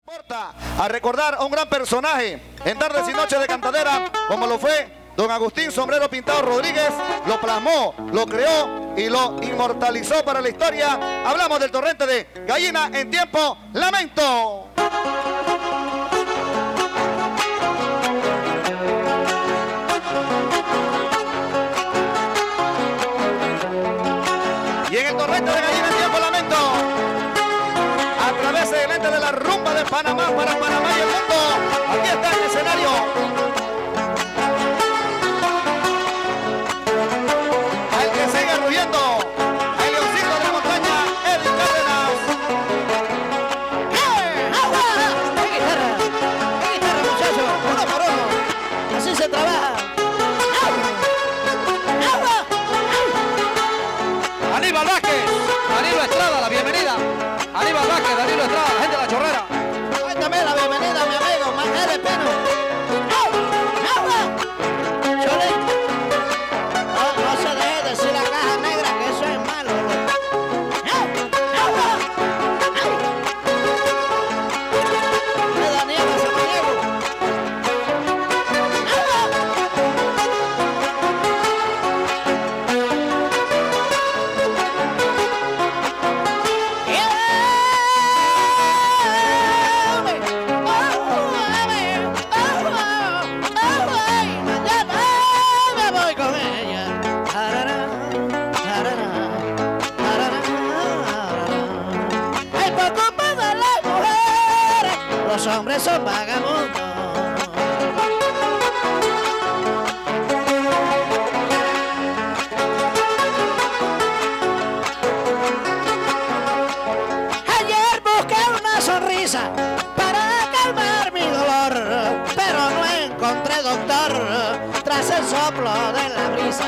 Importa a recordar a un gran personaje en tardes y noches de cantadera, como lo fue don Agustín Sombrero Pintado Rodríguez. Lo plasmó, lo creó y lo inmortalizó para la historia. Hablamos del torrente de Gallina en tiempo lamento. Y en el torrente de Gallina en tiempo lamento, a través del ente de la rumba de Panamá para Panamá y el mundo, aquí está el escenario. Al que sigue ruyendo, el leoncito de la montaña, Eddie Cárdenas. ¡Agua! ¡Qué guitarra, muchachos! Uno por uno. Así se trabaja. ¡Agua! Aníbal Vázquez, Danilo Estrada, la bienvenida. Aníbal Vázquez, Danilo Estrada, la gente de La Chorrera. Hoy también la bienvenida a mi amigo, Manuel Espino. ¡Agua! Chole. No se deje decir la caja negra que eso es malo. ¡Agua! ¡De Daniel Samaniego! Los hombres son vagabundos. Ayer busqué una sonrisa para calmar mi dolor, pero no encontré doctor tras el soplo de la brisa.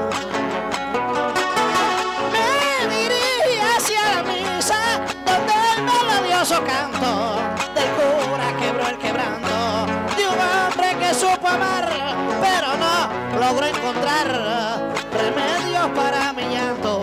Me dirigí hacia la misa donde el melodioso canto del cura quebró el quebranto de un hombre que supo amar, pero no logró encontrar remedios para mi llanto.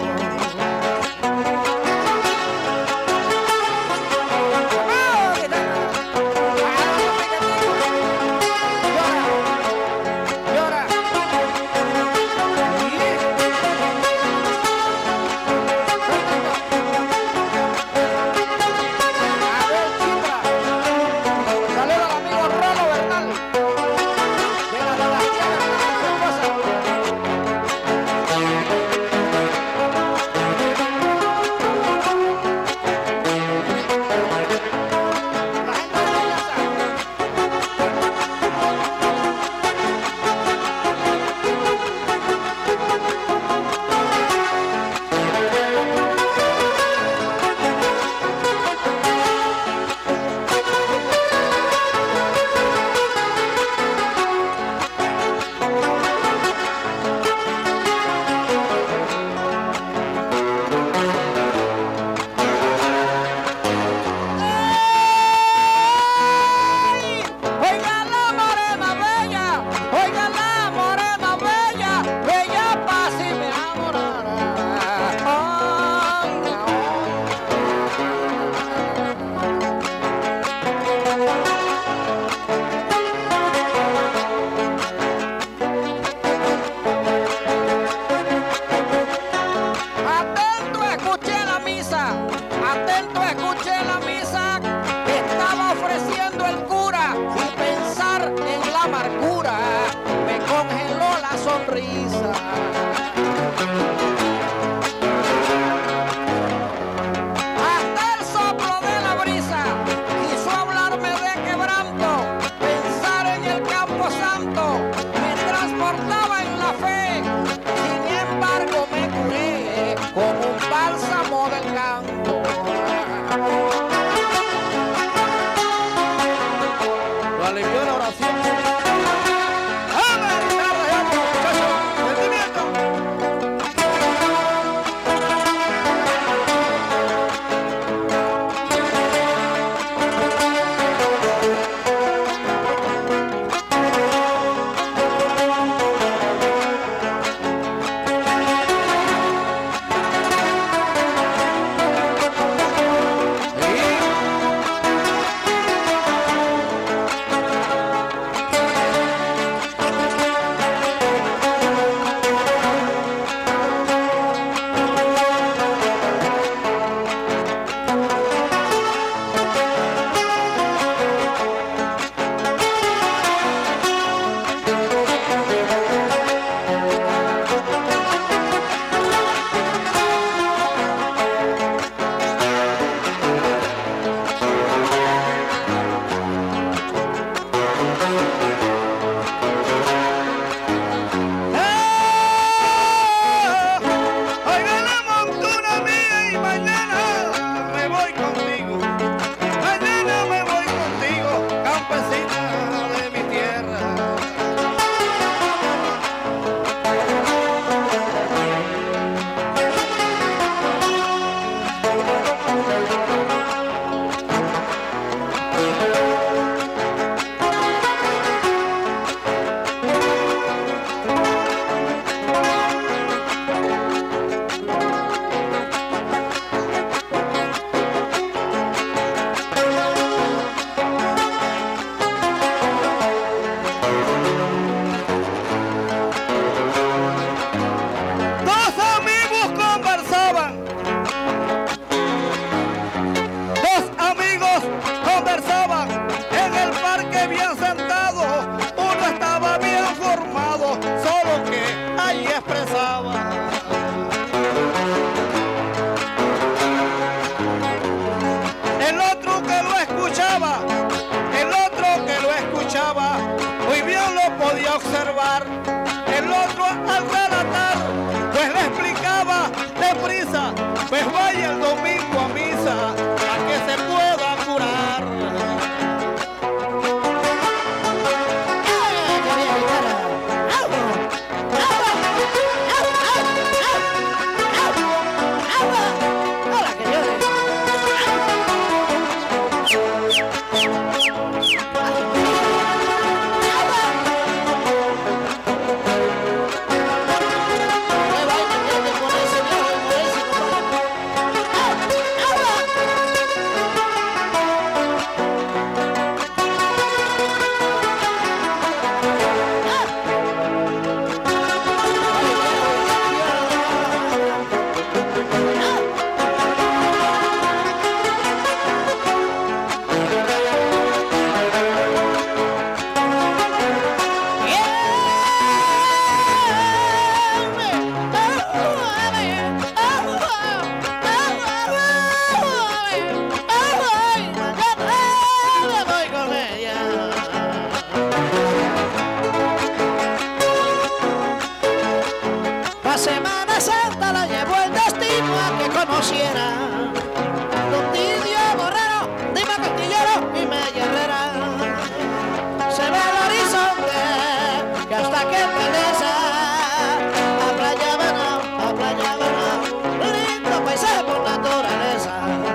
conociera. Don Tidio Borrero, Dima Castillero y Media Herrera. Se ve el horizonte que hasta que pereza. A playa Venao, lindo paisaje por naturaleza.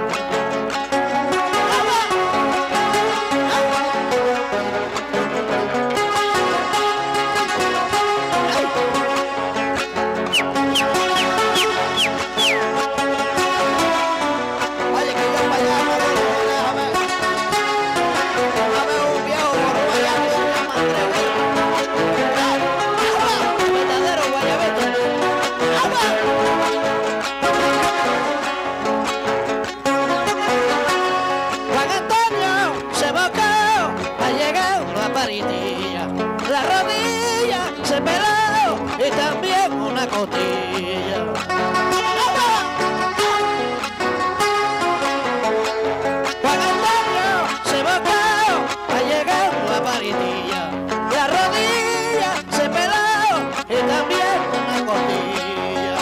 La rodilla se peló y también una costilla. Juan Antonio se bocó a llegar a Paritilla. La rodilla se peló y también una costilla.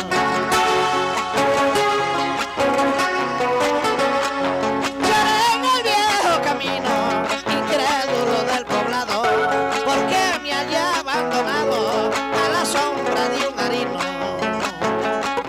Lloré en el viejo camino, incrédulo del poblado, porque me hallé abandonado a la sombra de un harino.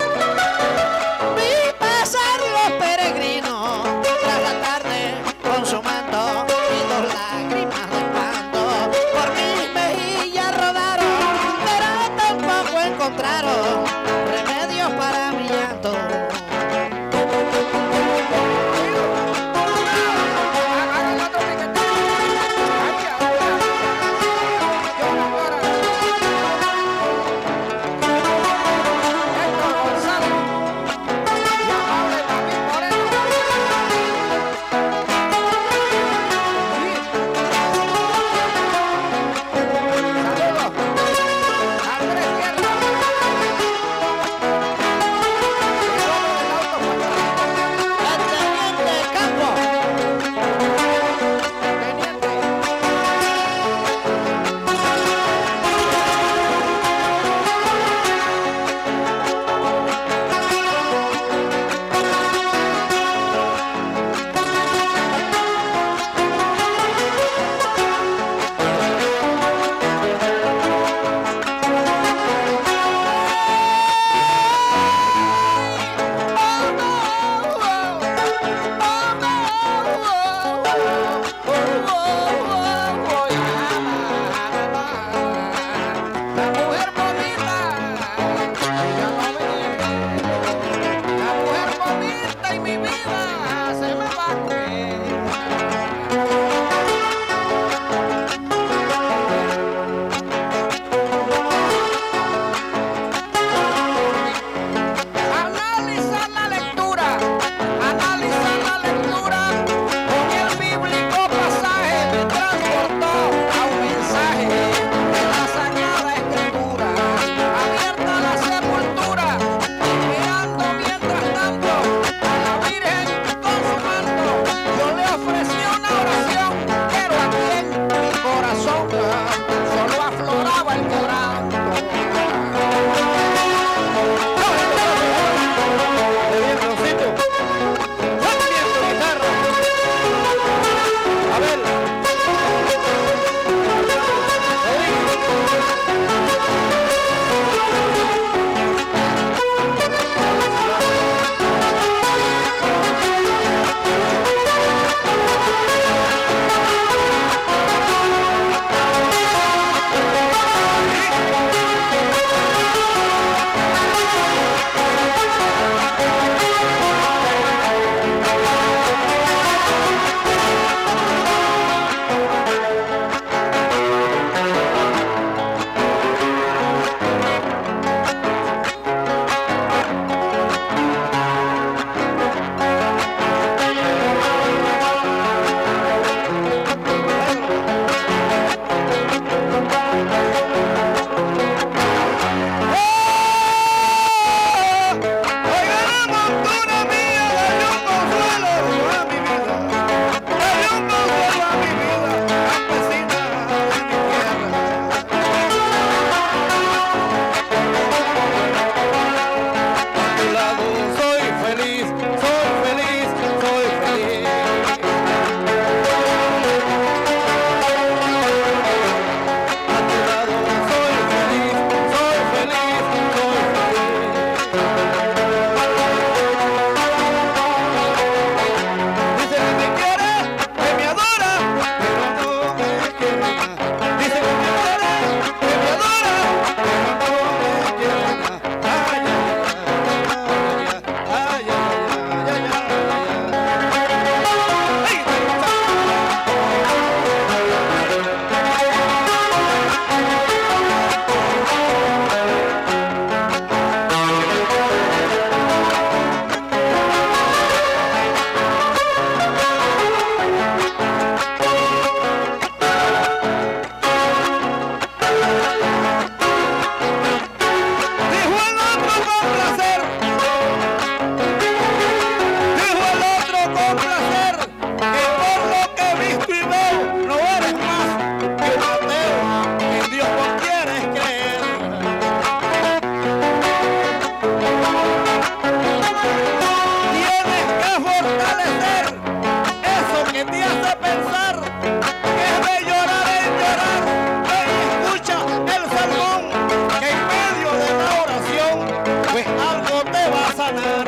de pensar, que es de llorar en llorar. Ven y escucha el sermón, que en medio de la oración, pues algo te va a sanar.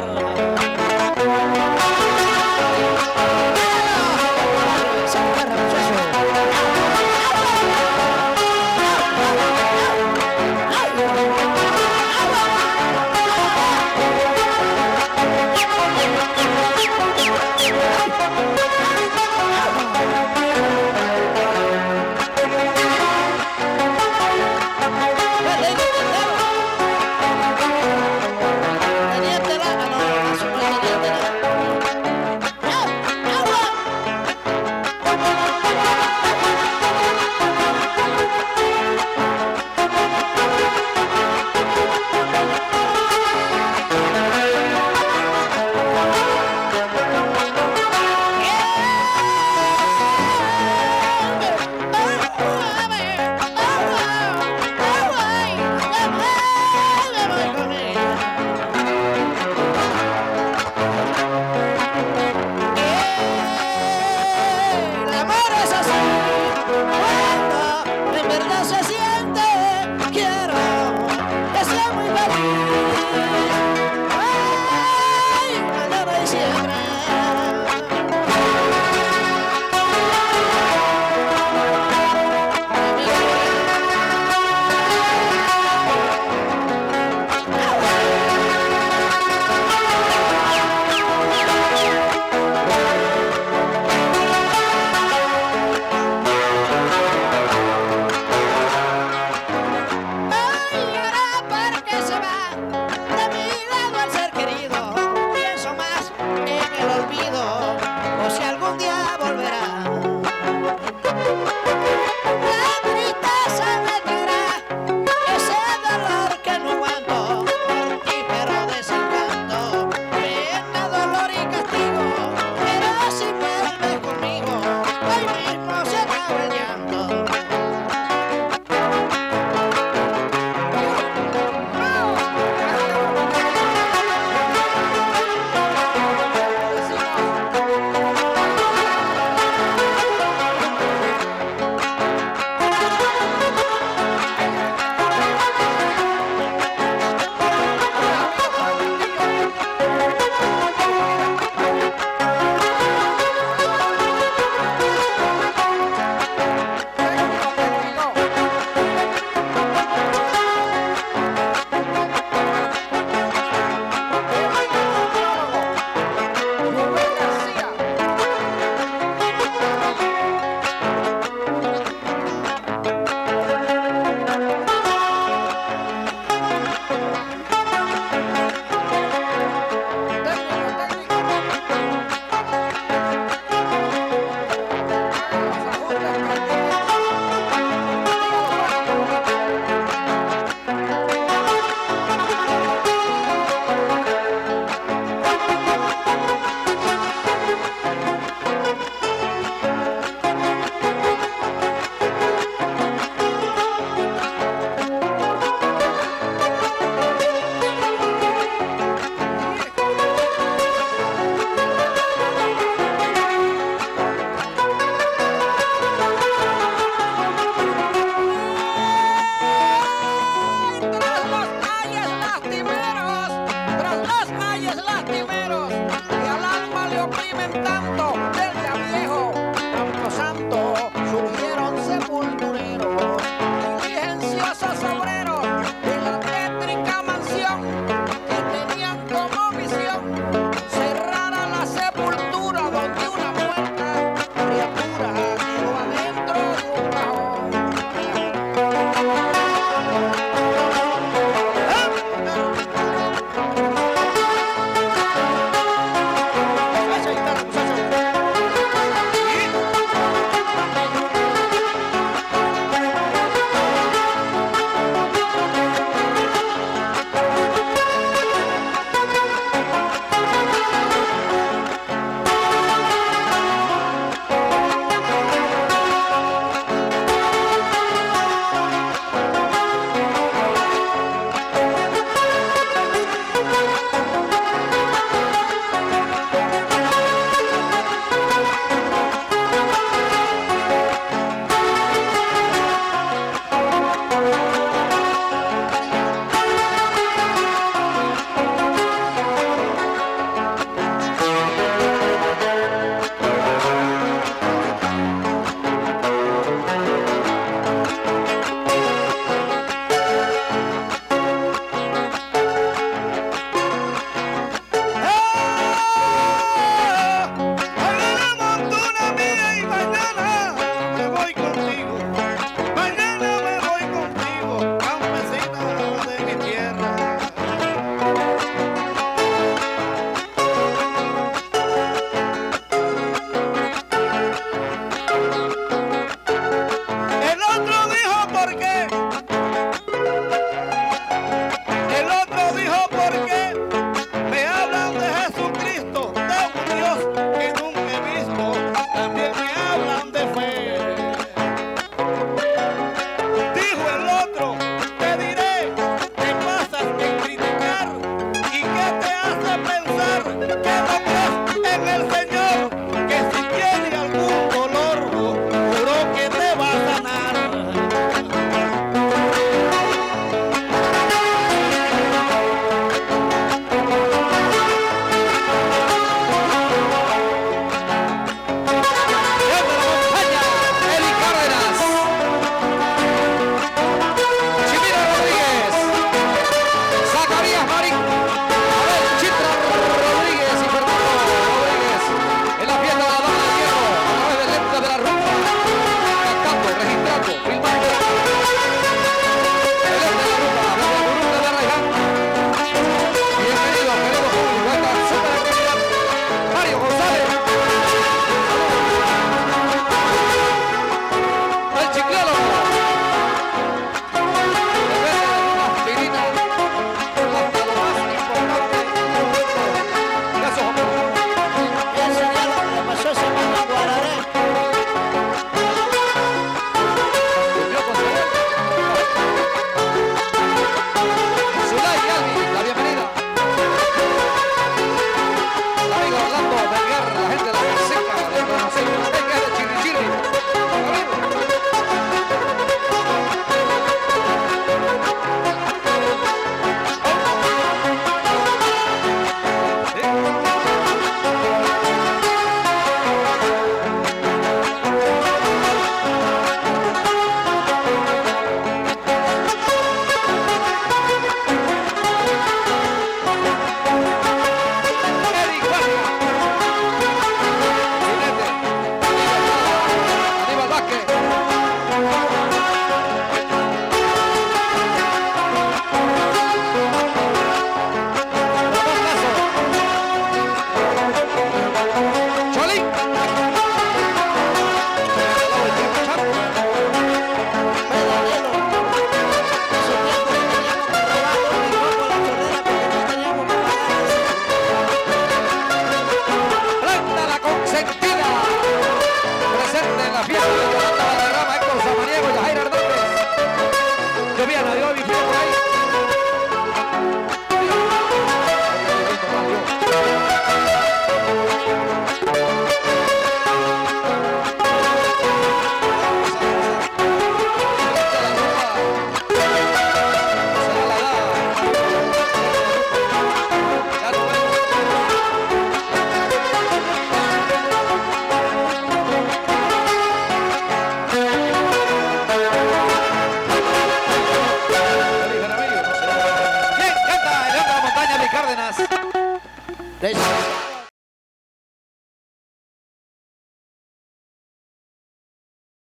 Gracias.